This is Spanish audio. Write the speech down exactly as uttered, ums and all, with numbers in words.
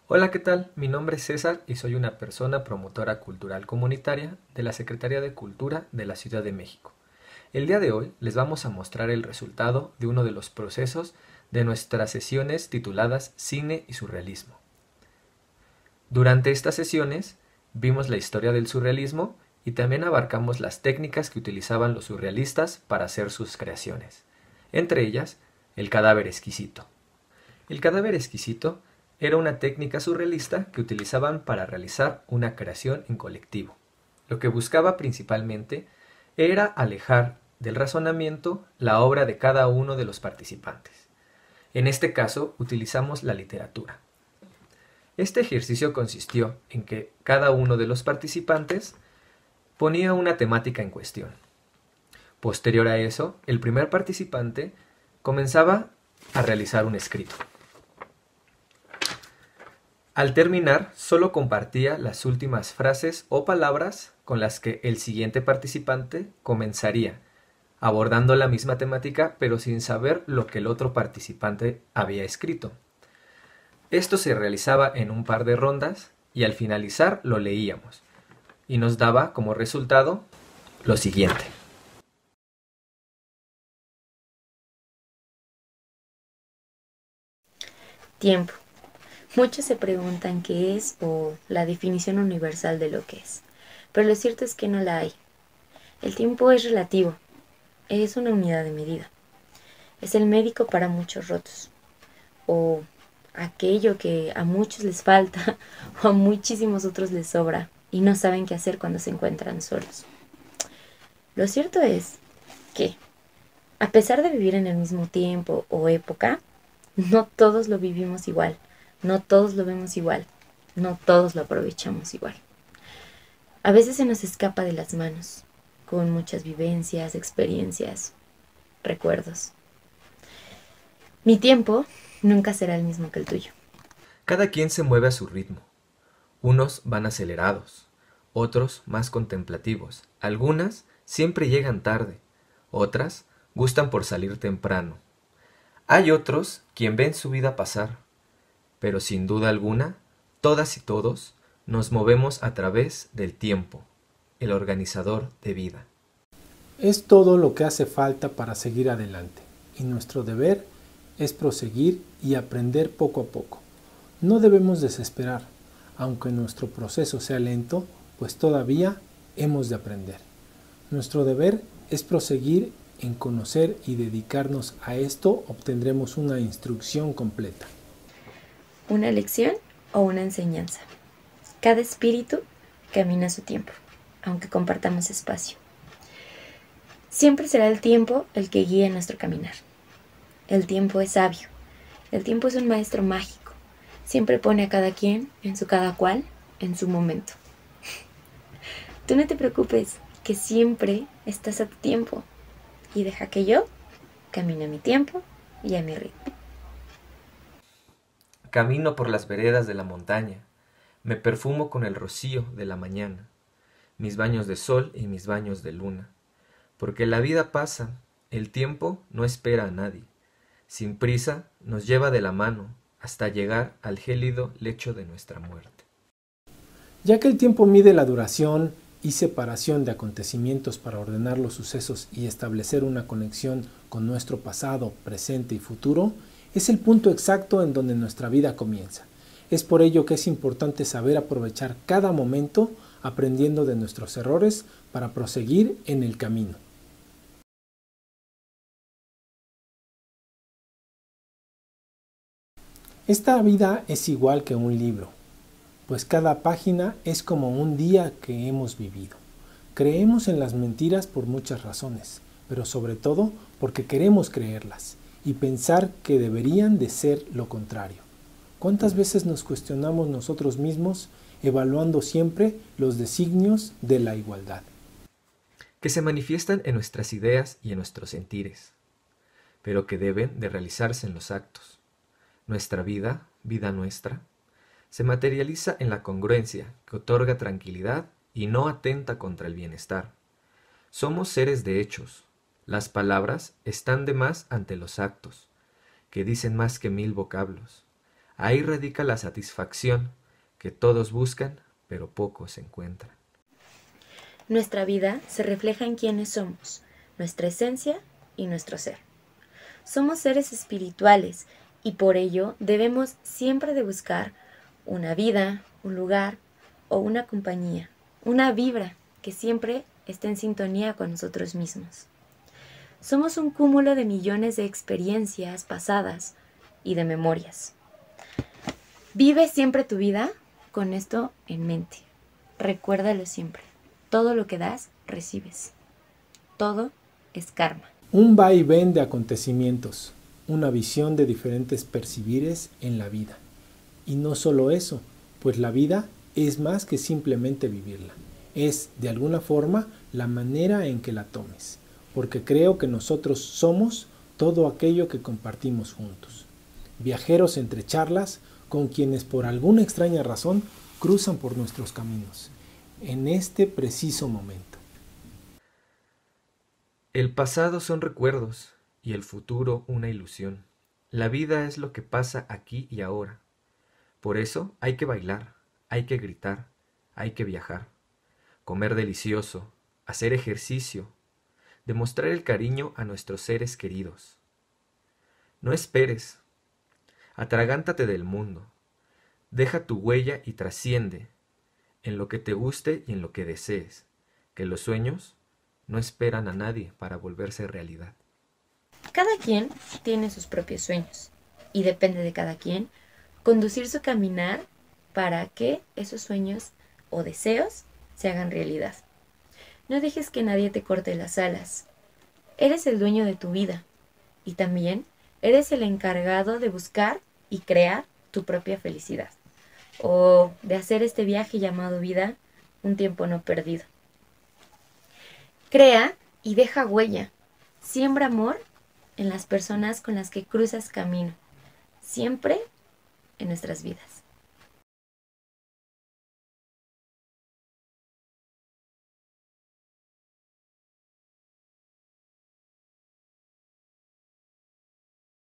Hola, ¿qué tal? Mi nombre es César y soy una persona promotora cultural comunitaria de la Secretaría de Cultura de la Ciudad de México. El día de hoy les vamos a mostrar el resultado de uno de los procesos de nuestras sesiones tituladas Cine y Surrealismo. Durante estas sesiones vimos la historia del surrealismo y también abarcamos las técnicas que utilizaban los surrealistas para hacer sus creaciones, entre ellas el cadáver exquisito. El cadáver exquisito era una técnica surrealista que utilizaban para realizar una creación en colectivo. Lo que buscaba principalmente era alejar del razonamiento la obra de cada uno de los participantes. En este caso utilizamos la literatura. Este ejercicio consistió en que cada uno de los participantes ponía una temática en cuestión. Posterior a eso, el primer participante comenzaba a realizar un escrito. Al terminar, solo compartía las últimas frases o palabras con las que el siguiente participante comenzaría, abordando la misma temática pero sin saber lo que el otro participante había escrito. Esto se realizaba en un par de rondas y al finalizar lo leíamos y nos daba como resultado lo siguiente. Tiempo. Muchos se preguntan qué es o la definición universal de lo que es, pero lo cierto es que no la hay. El tiempo es relativo, es una unidad de medida. Es el médico para muchos rotos, o aquello que a muchos les falta o a muchísimos otros les sobra y no saben qué hacer cuando se encuentran solos. Lo cierto es que, a pesar de vivir en el mismo tiempo o época, no todos lo vivimos igual, no todos lo vemos igual, no todos lo aprovechamos igual. A veces se nos escapa de las manos, con muchas vivencias, experiencias, recuerdos. Mi tiempo nunca será el mismo que el tuyo. Cada quien se mueve a su ritmo. Unos van acelerados, otros más contemplativos. Algunas siempre llegan tarde, otras gustan por salir temprano. Hay otros quien ven su vida pasar, pero sin duda alguna, todas y todos nos movemos a través del tiempo, el organizador de vida. Es todo lo que hace falta para seguir adelante, y nuestro deber es proseguir y aprender poco a poco. No debemos desesperar, aunque nuestro proceso sea lento, pues todavía hemos de aprender. Nuestro deber es proseguir en conocer y dedicarnos a esto, obtendremos una instrucción completa. Una lección o una enseñanza. Cada espíritu camina a su tiempo, aunque compartamos espacio. Siempre será el tiempo el que guíe nuestro caminar. El tiempo es sabio. El tiempo es un maestro mágico. Siempre pone a cada quien en su cada cual, en su momento. Tú no te preocupes, que siempre estás a tu tiempo. Y deja que yo camine a mi tiempo y a mi ritmo. Camino por las veredas de la montaña, me perfumo con el rocío de la mañana, mis baños de sol y mis baños de luna, porque la vida pasa, el tiempo no espera a nadie, sin prisa nos lleva de la mano hasta llegar al gélido lecho de nuestra muerte. Ya que el tiempo mide la duración y separación de acontecimientos para ordenar los sucesos y establecer una conexión con nuestro pasado, presente y futuro, es el punto exacto en donde nuestra vida comienza. Es por ello que es importante saber aprovechar cada momento aprendiendo de nuestros errores para proseguir en el camino. Esta vida es igual que un libro, pues cada página es como un día que hemos vivido. Creemos en las mentiras por muchas razones, pero sobre todo porque queremos creerlas y pensar que deberían de ser lo contrario. ¿Cuántas veces nos cuestionamos nosotros mismos evaluando siempre los designios de la igualdad? Que se manifiestan en nuestras ideas y en nuestros sentires, pero que deben de realizarse en los actos. Nuestra vida, vida nuestra, se materializa en la congruencia que otorga tranquilidad y no atenta contra el bienestar. Somos seres de hechos. Las palabras están de más ante los actos, que dicen más que mil vocablos. Ahí radica la satisfacción que todos buscan, pero pocos encuentran. Nuestra vida se refleja en quiénes somos, nuestra esencia y nuestro ser. Somos seres espirituales y por ello debemos siempre de buscar una vida, un lugar o una compañía, una vibra que siempre esté en sintonía con nosotros mismos. Somos un cúmulo de millones de experiencias pasadas y de memorias. Vive siempre tu vida con esto en mente. Recuérdalo siempre. Todo lo que das, recibes. Todo es karma. Un vaivén de acontecimientos, una visión de diferentes percibires en la vida. Y no solo eso, pues la vida es más que simplemente vivirla. Es, de alguna forma, la manera en que la tomes. Porque creo que nosotros somos todo aquello que compartimos juntos. Viajeros entre charlas con quienes por alguna extraña razón cruzan por nuestros caminos. En este preciso momento. El pasado son recuerdos y el futuro una ilusión. La vida es lo que pasa aquí y ahora. Por eso hay que bailar, hay que gritar, hay que viajar, comer delicioso, hacer ejercicio, demostrar el cariño a nuestros seres queridos. No esperes, atragántate del mundo, deja tu huella y trasciende en lo que te guste y en lo que desees, que los sueños no esperan a nadie para volverse realidad. Cada quien tiene sus propios sueños y depende de cada quien conducir su caminar para que esos sueños o deseos se hagan realidad. No dejes que nadie te corte las alas. Eres el dueño de tu vida y también eres el encargado de buscar y crear tu propia felicidad o de hacer este viaje llamado vida un tiempo no perdido. Crea y deja huella. Siembra amor en las personas con las que cruzas camino, siempre en nuestras vidas.